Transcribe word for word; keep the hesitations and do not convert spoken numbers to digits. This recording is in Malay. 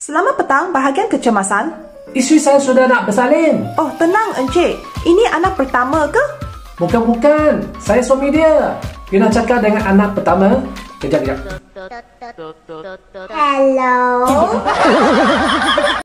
Selamat petang, bahagian kecemasan. Isteri saya sudah nak bersalin. Oh, tenang Encik. Ini anak pertama ke? Bukan-bukan. Saya suami dia. Dia nak cakap dengan anak pertama. Kejap, kejap. Hello.